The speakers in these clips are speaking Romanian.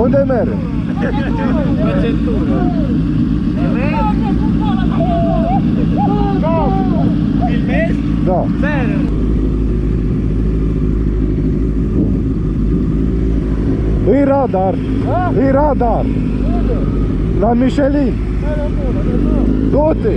Unde merg? Pe centură. Filmezi? Da. Zero. E radar. E radar. La Michelin. Du-te.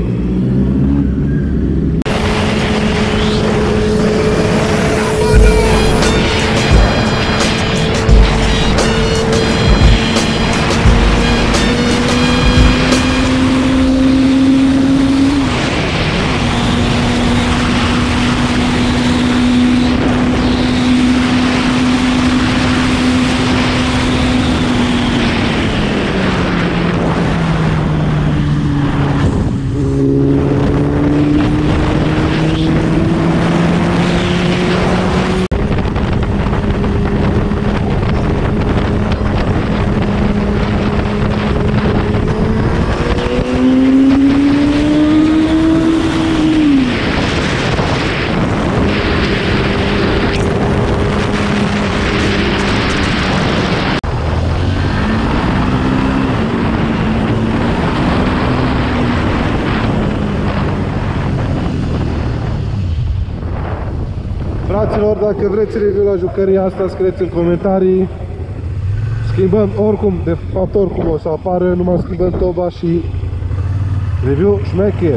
Fraților, dacă vreți review la jucăria asta, scrieți în comentarii. Schimbăm oricum, de fapt oricum o să apară, numai schimbăm toba și review șmecher.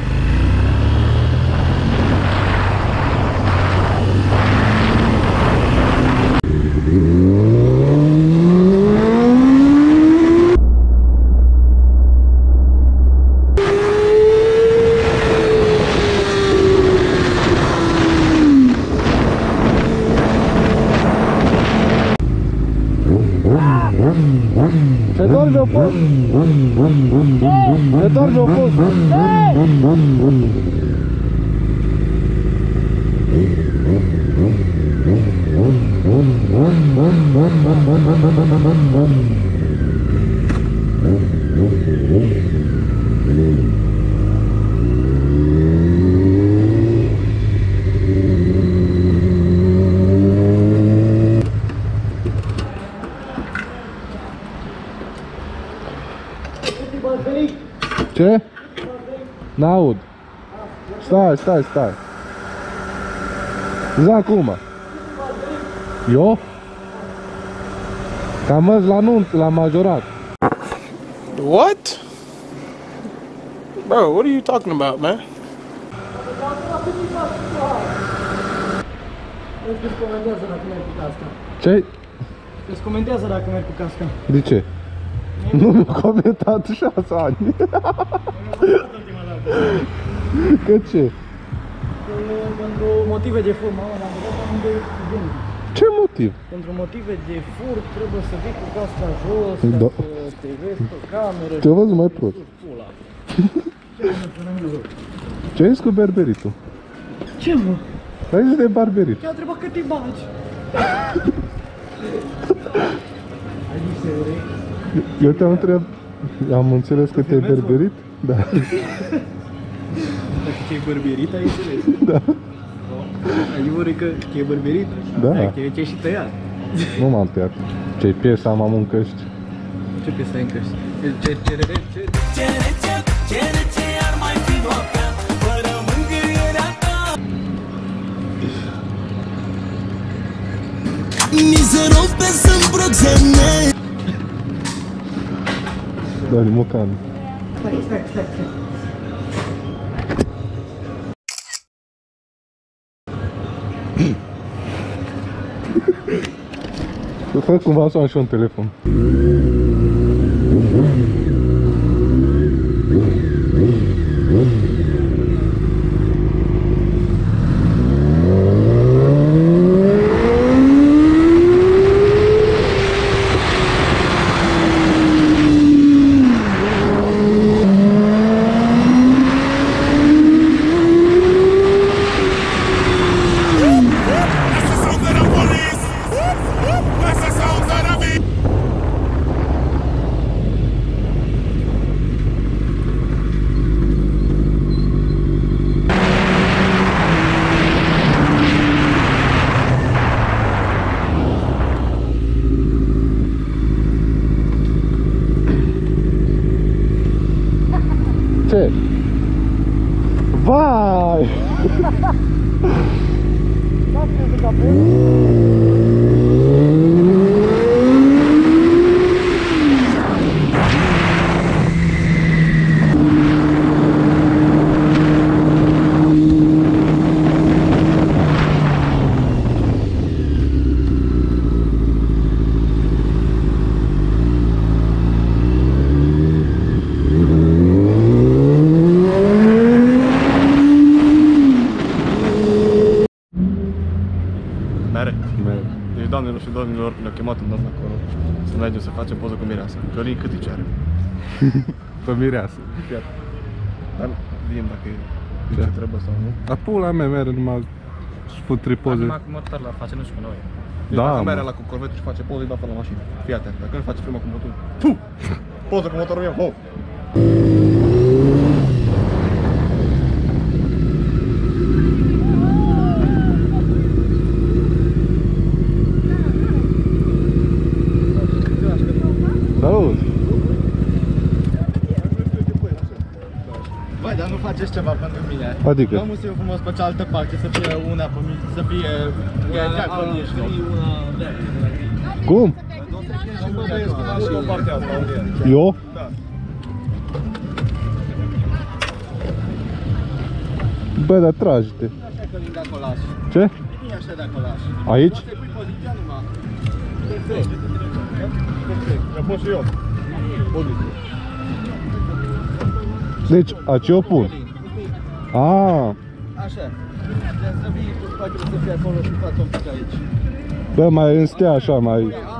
Se dorme o fost! Se dorme o fost! Ce? N-aud. Stai. Zi acum. Eu? Că am mers la nunt, la majorat. What? Bro, what are you talking about, man? Îți comentează dacă mergi cu casca. Ce? Îți comentează dacă mergi cu casca. De ce? Nu mi-a comentat 6 ani. Că ce? Pentru motive de fur, mama, l-am văzut unde e gândit. Ce motiv? Pentru motive de fur trebuie să vii cu casca jos, Da. să te vezi pe cameră. Te-a văzut mai prost. Pula. Ce ai zis cu berberitul? Ce, mă? Ai zis de barberit. Te-a întrebat cât te bagi. Ai zis serios? Eu te-am întrebat. Am înțeles că te-ai berberit? Da. Dacă ți-ai bărberit, ai înțeles. Da. Ai vorbi că ți-ai bărberit? Da. Te-ai și tăiat. Nu m-am tăiat. Ce piesă am în căști? Ce piesă ai în căști? Ce ar mai fi noaptea fără mângâierea ta? Mizerov pe să-mi proxene. Dani Mocan. Stai. Fă cumva să am și un telefon. Deci, doamnelor și domnilor, ne-au chemat un domn acolo să mergem să facem poză cu mireasa. Călin cât îi are? Pe mireasă. Dar vedem dacă e ce trebuie sau nu. Dar pula mea mere numai și pun 3 poze. Numai cu motor la face, nu știu cu noi. Deci Da, dacă mă. mere la cu corvetul și face poză, îi dau pe la mașină. Fii atent, dacă nu face prima cu motorul. Tu! Poză cu motorul meu, ho! Salut! Băi, dar nu faceți ceva pentru mine. Adică? Vă musim frumos pe cealaltă parte, să fie una pe mine, să fie una pe mijloc. Cum? Pe partea asta, unde e? Eu? Da. Bă, dar trage-te. Așa că de acolo lași. Ce? Vine așa de acolo lași. Aici? Poți să-i pui poziția numai. Perfect. Eu pun și eu. Poziție. Deci, aici eu pun. Ah, Așa. Deci să vii cu spatele să fie acolo și față un pic aici. bă, mai în stea așa, mai...